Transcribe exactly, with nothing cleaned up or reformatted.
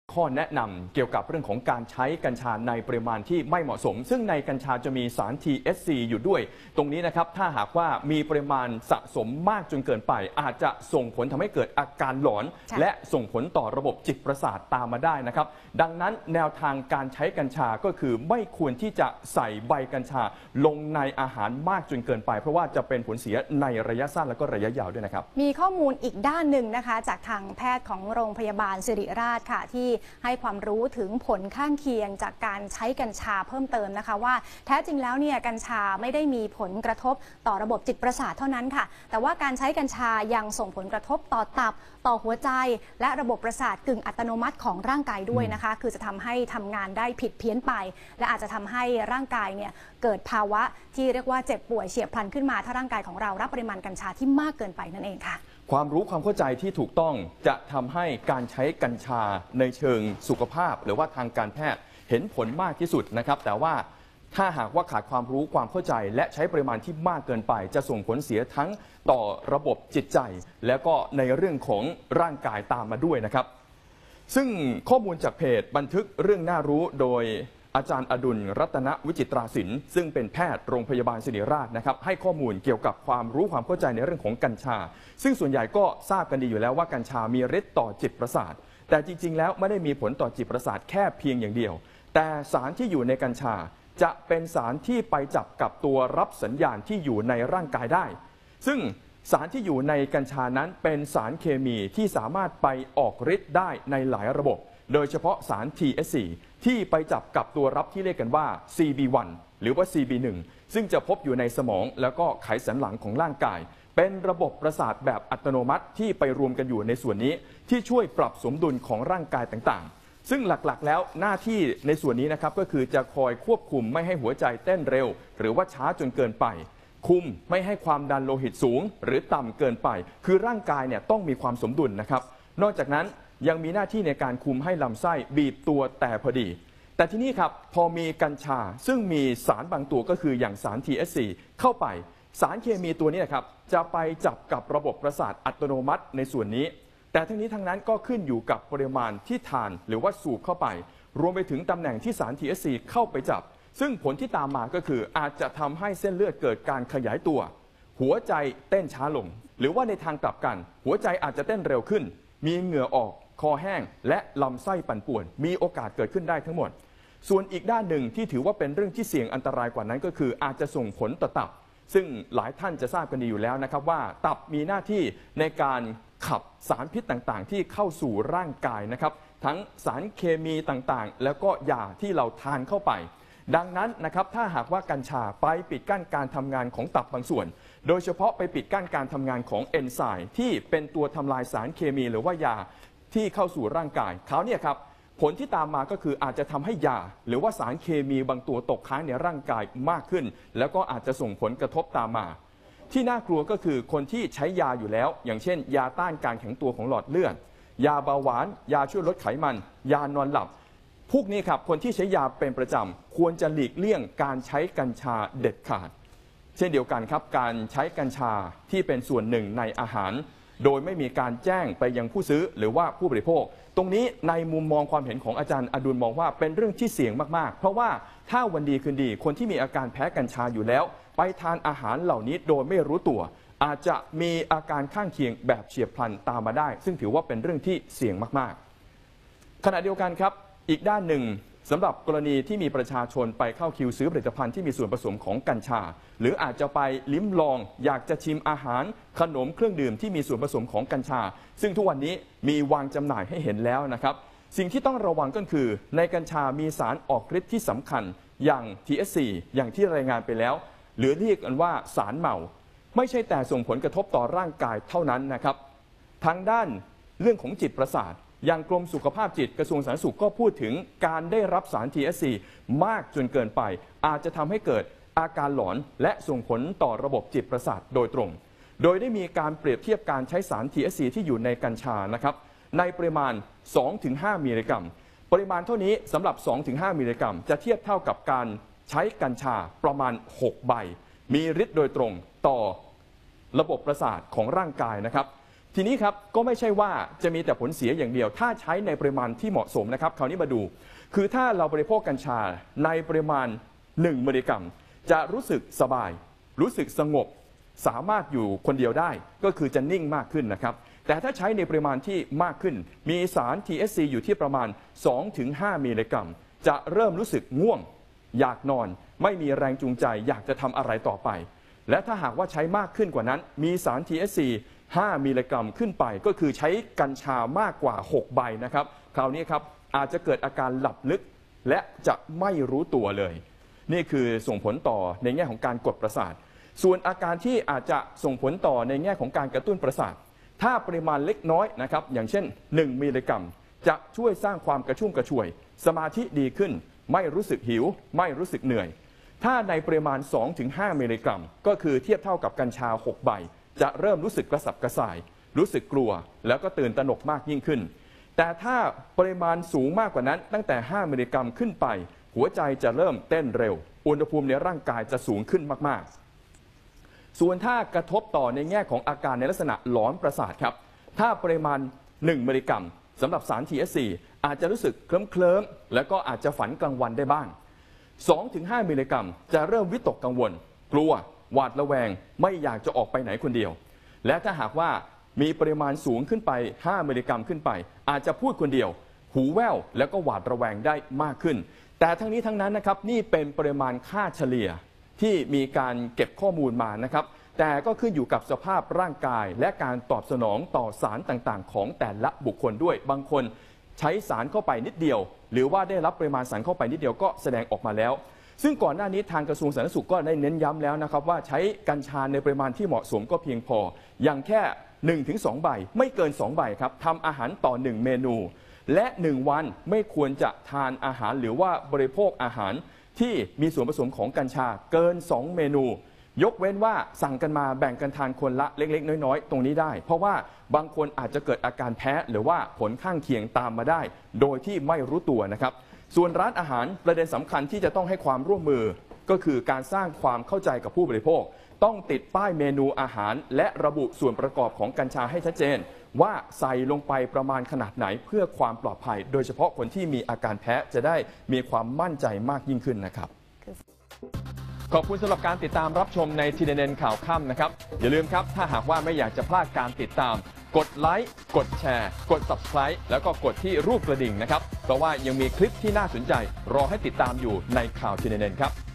ข้อแนะนำเกี่ยวกับเรื่องของการใช้กัญชาในปริมาณที่ไม่เหมาะสมซึ่งในกัญชาจะมีสาร ที เอช ซี อยู่ด้วยตรงนี้นะครับถ้าหากว่ามีปริมาณสะสมมากจนเกินไปอาจจะส่งผลทำให้เกิดอาการหลอนและส่งผลต่อระบบจิตประสาทตามมาได้นะครับดังนั้นแนวทางการใช้กัญชาก็คือไม่ควรที่จะใส่ใบกัญชาลงในอาหารมากจนเกินไปเพราะว่าจะเป็นผลเสียในระยะสั้นและก็ระยะยาวด้วยนะครับมีข้อมูลอีกด้านหนึ่งนะคะจากทางแพทย์ของโรงพยาบาลศิริราชค่ะที่ให้ความรู้ถึงผลข้างเคียงจากการใช้กัญชาเพิ่มเติมนะคะว่าแท้จริงแล้วเนี่ยกัญชาไม่ได้มีผลกระทบต่อระบบจิตประสาทเท่านั้นค่ะแต่ว่าการใช้กัญชายังส่งผลกระทบต่อตับต่อหัวใจและระบบประสาทกึ่งอัตโนมัติของร่างกายด้วยนะคะคือจะทำให้ทำงานได้ผิดเพี้ยนไปและอาจจะทำให้ร่างกายเนี่ยเกิดภาวะที่เรียกว่าเจ็บป่วยเฉียบพลันขึ้นมาถ้าร่างกายของเรารับปริมาณกัญชาที่มากเกินไปนั่นเองค่ะความรู้ความเข้าใจที่ถูกต้องจะทำให้การใช้กัญชาในเชิงสุขภาพหรือว่าทางการแพทย์เห็นผลมากที่สุดนะครับแต่ว่าถ้าหากว่าขาดความรู้ความเข้าใจและใช้ปริมาณที่มากเกินไปจะส่งผลเสียทั้งต่อระบบจิตใจแล้วก็ในเรื่องของร่างกายตามมาด้วยนะครับซึ่งข้อมูลจากเพจบันทึกเรื่องน่ารู้โดยอาจารย์อดุลรัตนวิจิตราศิลป์ซึ่งเป็นแพทย์โรงพยาบาลศิริราชนะครับให้ข้อมูลเกี่ยวกับความรู้ความเข้าใจในเรื่องของกัญชาซึ่งส่วนใหญ่ก็ทราบกันดีอยู่แล้วว่ากัญชามีฤทธิ์ต่อจิตประสาทแต่จริงๆแล้วไม่ได้มีผลต่อจิตประสาทแค่เพียงอย่างเดียวแต่สารที่อยู่ในกัญชาจะเป็นสารที่ไปจับกับตัวรับสัญญาณที่อยู่ในร่างกายได้ซึ่งสารที่อยู่ในกัญชานั้นเป็นสารเคมีที่สามารถไปออกฤทธิ์ได้ในหลายระบบโดยเฉพาะสาร ที เอช ซี ที่ไปจับกับตัวรับที่เรียกกันว่า ซี บี วัน หรือว่า ซี บี วัน ซึ่งจะพบอยู่ในสมองแล้วก็ไขสันหลังของร่างกายเป็นระบบประสาทแบบอัตโนมัติที่ไปรวมกันอยู่ในส่วนนี้ที่ช่วยปรับสมดุลของร่างกายต่างๆซึ่งหลักๆแล้วหน้าที่ในส่วนนี้นะครับก็คือจะคอยควบคุมไม่ให้หัวใจเต้นเร็วหรือว่าช้าจนเกินไปคุมไม่ให้ความดันโลหิตสูงหรือต่ำเกินไปคือร่างกายเนี่ยต้องมีความสมดุลนะครับนอกจากนั้นยังมีหน้าที่ในการคุมให้ลำไส้บีบตัวแต่พอดีแต่ที่นี่ครับพอมีกัญชาซึ่งมีสารบางตัวก็คืออย่างสาร ที เอช ซี เข้าไปสารเคมีตัวนี้นะครับจะไปจับกับระบบประสาทอัตโนมัติในส่วนนี้แต่ทั้งนี้ทั้งนั้นก็ขึ้นอยู่กับปริมาณที่ทานหรือว่าสูบเข้าไปรวมไปถึงตำแหน่งที่สาร ที เอช ซี เข้าไปจับซึ่งผลที่ตามมาก็คืออาจจะทำให้เส้นเลือดเกิดการขยายตัวหัวใจเต้นช้าลงหรือว่าในทางกลับกันหัวใจอาจจะเต้นเร็วขึ้นมีเหงื่อออกคอแห้งและลำไส้ปั่นป่วนมีโอกาสเกิดขึ้นได้ทั้งหมดส่วนอีกด้านหนึ่งที่ถือว่าเป็นเรื่องที่เสี่ยงอันตรายกว่านั้นก็คืออาจจะส่งผลต่อตับซึ่งหลายท่านจะทราบกันดีอยู่แล้วนะครับว่าตับมีหน้าที่ในการขับสารพิษต่างๆที่เข้าสู่ร่างกายนะครับทั้งสารเคมีต่างๆแล้วก็ยาที่เราทานเข้าไปดังนั้นนะครับถ้าหากว่ากัญชาไปปิดกั้นการทำงานของตับบางส่วนโดยเฉพาะไปปิดกั้นการทำงานของเอนไซม์ที่เป็นตัวทำลายสารเคมีหรือว่ายาที่เข้าสู่ร่างกายเขาเนี่ยครับผลที่ตามมาก็คืออาจจะทำให้ยาหรือว่าสารเคมีบางตัวตกค้างในร่างกายมากขึ้นแล้วก็อาจจะส่งผลกระทบตามมาที่น่ากลัวก็คือคนที่ใช้ยาอยู่แล้วอย่างเช่นยาต้านการแข็งตัวของหลอดเลือดยาเบาหวานยาช่วยลดไขมันยานอนหลับพวกนี้ครับคนที่ใช้ยาเป็นประจำควรจะหลีกเลี่ยงการใช้กัญชาเด็ดขาดเช่นเดียวกันครับการใช้กัญชาที่เป็นส่วนหนึ่งในอาหารโดยไม่มีการแจ้งไปยังผู้ซื้อหรือว่าผู้บริโภคตรงนี้ในมุมมองความเห็นของอาจารย์อดุลมองว่าเป็นเรื่องที่เสี่ยงมากๆเพราะว่าถ้าวันดีคืนดีคนที่มีอาการแพ้กัญชาอยู่แล้วไปทานอาหารเหล่านี้โดยไม่รู้ตัวอาจจะมีอาการข้างเคียงแบบเฉียบพลันตามมาได้ซึ่งถือว่าเป็นเรื่องที่เสี่ยงมากๆขณะเดียวกันครับอีกด้านหนึ่งสำหรับกรณีที่มีประชาชนไปเข้าคิวซื้อผลิตภัณฑ์ที่มีส่วนผสมของกัญชาหรืออาจจะไปลิ้มลองอยากจะชิมอาหารขนมเครื่องดื่มที่มีส่วนผสมของกัญชาซึ่งทุกวันนี้มีวางจำหน่ายให้เห็นแล้วนะครับสิ่งที่ต้องระวังก็คือในกัญชามีสารออกฤทธิ์ที่สำคัญอย่าง ที เอช ซี อย่างที่รายงานไปแล้วหรือเรียกกันว่าสารเมาไม่ใช่แต่ส่งผลกระทบต่อร่างกายเท่านั้นนะครับทางด้านเรื่องของจิตประสาทอย่างกรมสุขภาพจิตกระทรวงสาธารณสุขก็พูดถึงการได้รับสาร ที เอช ซี มากจนเกินไปอาจจะทำให้เกิดอาการหลอนและส่งผลต่อระบบจิตประสาทโดยตรงโดยได้มีการเปรียบเทียบการใช้สาร ที เอช ซี ที่อยู่ในกัญชานะครับในปริมาณ สองถึงห้า มิลลิกรัมปริมาณเท่านี้สำหรับ สองถึงห้า มิลลิกรัมจะเทียบเท่ากับการใช้กัญชาประมาณหกใบมีฤทธิ์โดยตรงต่อระบบประสาทของร่างกายนะครับทีนี้ครับก็ไม่ใช่ว่าจะมีแต่ผลเสียอย่างเดียวถ้าใช้ในปริมาณที่เหมาะสมนะครับคราวนี้มาดูคือถ้าเราบริโภคกัญชาในปริมาณหนึ่งมิลลิกรัมจะรู้สึกสบายรู้สึกสงบสามารถอยู่คนเดียวได้ก็คือจะนิ่งมากขึ้นนะครับแต่ถ้าใช้ในปริมาณที่มากขึ้นมีสาร ที เอช ซี อยู่ที่ประมาณ สองถึงห้า มิลลิกรัมจะเริ่มรู้สึกง่วงอยากนอนไม่มีแรงจูงใจอยากจะทำอะไรต่อไปและถ้าหากว่าใช้มากขึ้นกว่านั้นมีสาร ที เอช ซี ห้า มิลลิกรัมขึ้นไปก็คือใช้กัญชามากกว่าหกใบนะครับคราวนี้ครับอาจจะเกิดอาการหลับลึกและจะไม่รู้ตัวเลยนี่คือส่งผลต่อในแง่ของการกดประสาทส่วนอาการที่อาจจะส่งผลต่อในแง่ของการกระตุ้นประสาทถ้าปริมาณเล็กน้อยนะครับอย่างเช่นหนึ่งมิลลิกรัมจะช่วยสร้างความกระชุ่มกระชวยสมาธิดีขึ้นไม่รู้สึกหิวไม่รู้สึกเหนื่อยถ้าในปริมาณ สองถึงห้า มิลลิกรัมก็คือเทียบเท่ากับกัญชาหกใบจะเริ่มรู้สึกกระสับกระส่ายรู้สึกกลัวแล้วก็ตื่นตระหนกมากยิ่งขึ้นแต่ถ้าปริมาณสูงมากกว่านั้นตั้งแต่ห้ามิลลิกรัมขึ้นไปหัวใจจะเริ่มเต้นเร็วอุณหภูมิในร่างกายจะสูงขึ้นมากๆส่วนถ้ากระทบต่อในแง่ของอาการในลักษณะหลอนประสาทครับถ้าปริมาณหนึ่งมิลลิกรัมสำหรับสาร ที เอช ซี อาจจะรู้สึกเคลิ้มๆแล้วก็อาจจะฝันกลางวันได้บ้าง สองถึงห้า มิลลิกรัมจะเริ่มวิตกกังวลกลัวหวาดระแวงไม่อยากจะออกไปไหนคนเดียวและถ้าหากว่ามีปริมาณสูงขึ้นไปห้ามิลลิกรัมขึ้นไปอาจจะพูดคนเดียวหูแว่วแล้วก็หวาดระแวงได้มากขึ้นแต่ทั้งนี้ทั้งนั้นนะครับนี่เป็นปริมาณค่าเฉลี่ยที่มีการเก็บข้อมูลมานะครับแต่ก็ขึ้นอยู่กับสภาพร่างกายและการตอบสนองต่อสารต่างๆของแต่ละบุคคลด้วยบางคนใช้สารเข้าไปนิดเดียวหรือว่าได้รับปริมาณสารเข้าไปนิดเดียวก็แสดงออกมาแล้วซึ่งก่อนหน้านี้ทางกระทรวงสาธารณสุขก็ได้เน้นย้ำแล้วนะครับว่าใช้กัญชาในปริมาณที่เหมาะสมก็เพียงพออย่างแค่ หนึ่งถึงสอง ใบไม่เกินสองใบครับทำอาหารต่อหนึ่งเมนูและหนึ่งวันไม่ควรจะทานอาหารหรือว่าบริโภคอาหารที่มีส่วนผสมของกัญชาเกินสองเมนูยกเว้นว่าสั่งกันมาแบ่งกันทานคนละเล็กๆน้อยๆตรงนี้ได้เพราะว่าบางคนอาจจะเกิดอาการแพ้หรือว่าผลข้างเคียงตามมาได้โดยที่ไม่รู้ตัวนะครับส่วนร้านอาหารประเด็นสำคัญที่จะต้องให้ความร่วมมือก็คือการสร้างความเข้าใจกับผู้บริโภคต้องติดป้ายเมนูอาหารและระบุส่วนประกอบของกัญชาให้ชัดเจนว่าใส่ลงไปประมาณขนาดไหนเพื่อความปลอดภัยโดยเฉพาะคนที่มีอาการแพ้จะได้มีความมั่นใจมากยิ่งขึ้นนะครับขอบคุณสำหรับการติดตามรับชมใน ที เอ็น เอ็น ข่าวค่ำนะครับอย่าลืมครับถ้าหากว่าไม่อยากจะพลาดการติดตามกดไลค์กดแชร์กด ซับสไครบ์ แล้วก็กดที่รูปกระดิ่งนะครับเพราะว่ายังมีคลิปที่น่าสนใจรอให้ติดตามอยู่ในข่าว ที เอ็น เอ็น ครับ